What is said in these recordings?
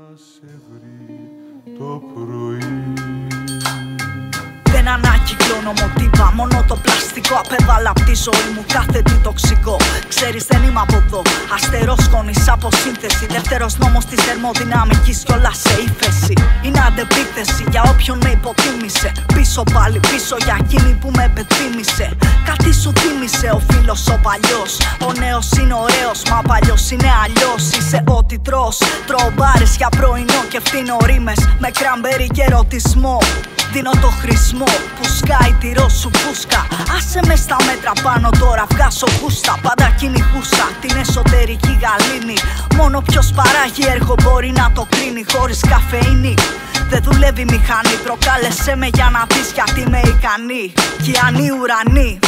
σε βρει το πρωί. Δεν ανακυκλώνω μοτίβα, μόνο το πλαστικό. Απέβαλα απ' τη ζωή μου κάθε τι τοξικό. Ξέρεις δεν είμαι από εδώ, αστερόσκονης από σύνθεση. Δεύτερος νόμος της θερμοδυναμικής κι όλα σε ύφεση. Είναι αντεπίθεση για όποιον με υποτίμησε. Πίσω πάλι πίσω για εκείνη που με επεθύμησε. Κάτι σου θύμισε ο φίλος ο παλιός. Ο νέος είναι ωραίος, μα παλιός είναι αλλιώς. Είσαι ό,τι τρως, τρώω μπάρες για πρωινό και φτύνω ρήμες με κραμπέρι και ερωτισμό. Δίνω το χρησμό που σκάει τη σου φούσκα. Άσε με στα μέτρα πάνω τώρα, βγάζω γούστα. Πάντα κυνηγούσα την εσωτερική γαλήνη. Μόνο ποιος παράγει έργο μπορεί να το κρίνει. Χωρίς καφεΐνη δεν δουλεύει μηχανή. Προκάλεσέ με για να δεις γιατί είμαι ικανή. Κιανοί ουρανοί.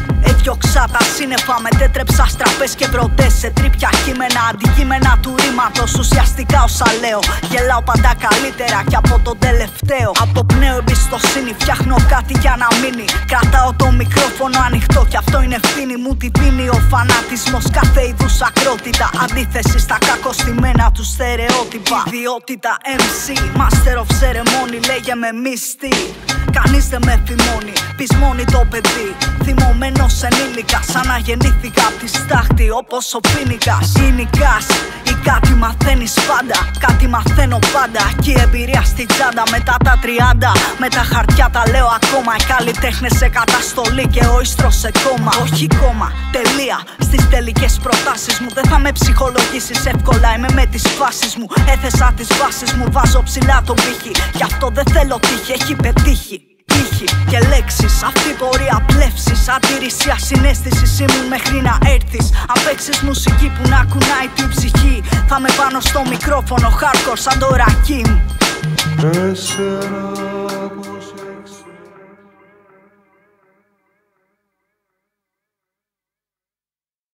Έδιωξα τα σύννεφα, μετέτρεψα στραπές και βροντές σε τρίπια κείμενα, αντικείμενα του ρήματος. Ουσιαστικά όσα λέω, γελάω πάντα καλύτερα κι από τον τελευταίο. Αποπνέω εμπιστοσύνη, φτιάχνω κάτι για να μείνει. Κρατάω το μικρόφωνο ανοιχτό κι αυτό είναι ευθύνη μου. Τι πίνει ο φανατισμός, κάθε είδους ακρότητα. Αντίθεση στα κακοστημένα του στερεότυπα. Ιδιότητα MC, Master of Ceremony, λέγε με μίστη. Κανείς δεν με θυμώνει, πεισμώνει το παιδί. Θυμωμένος ενήλικας, σαν να γεννήθηκα απ' τη στάχτη όπως ο πίνικας. Γενικάς ή κάτι μαθαίνεις πάντα, κάτι μαθαίνω πάντα. Κι η εμπειρία στη τσάντα μετά τα 30. Με τα χαρτιά τα λέω ακόμα, οι καλλιτέχνες σε καταστολή και ο ίστρος σε κόμμα. Όχι κόμμα, τελεία. Στις τελικές προτάσεις μου δεν θα με ψυχολογήσεις εύκολα, είμαι με τις φάσεις μου. Έθεσα τις βάσεις μου, βάζω ψηλά τον πύχη. Γι' αυτό δεν θέλω τύχη, έχει πετύχει. Ήχοι και λέξεις, αυτή πορεία πλεύσης. Αντίρρηση ασυναίσθησης ήμουν μέχρι να έρθεις. Αν παίξεις μουσική που να κουνάει την ψυχή, θα με πάνω στο μικρόφωνο hardcore σαν το Ρακίμ. 4